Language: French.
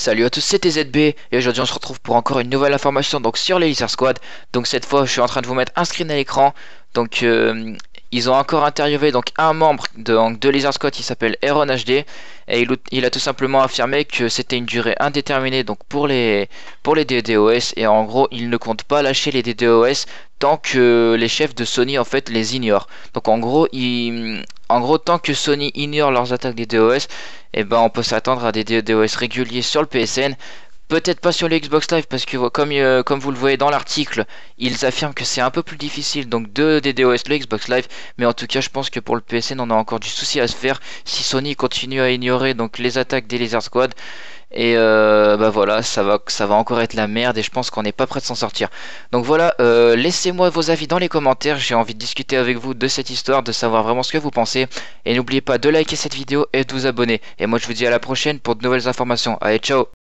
Salut à tous, c'était ZB et aujourd'hui on se retrouve pour encore une nouvelle information donc sur les Lizard Squad. Donc cette fois je suis en train de vous mettre un screen à l'écran. Donc ils ont encore interviewé donc un membre de Lizard Squad qui s'appelle Aaron HD et il a tout simplement affirmé que c'était une durée indéterminée donc pour les DDoS, et en gros il ne compte pas lâcher les DDoS tant que les chefs de Sony en fait les ignorent. Donc en gros tant que Sony ignore leurs attaques DDoS, et ben on peut s'attendre à des DDoS réguliers sur le PSN. Peut-être pas sur le Xbox Live parce que comme vous le voyez dans l'article, ils affirment que c'est un peu plus difficile donc de DDoS le Xbox Live, mais en tout cas je pense que pour le PSN on a encore du souci à se faire si Sony continue à ignorer donc les attaques des Lizard Squad. Et bah voilà, ça va encore être la merde et je pense qu'on n'est pas prêt de s'en sortir. Donc voilà, laissez-moi vos avis dans les commentaires, j'ai envie de discuter avec vous de cette histoire, de savoir vraiment ce que vous pensez. Et n'oubliez pas de liker cette vidéo et de vous abonner. Et moi je vous dis à la prochaine pour de nouvelles informations. Allez, ciao!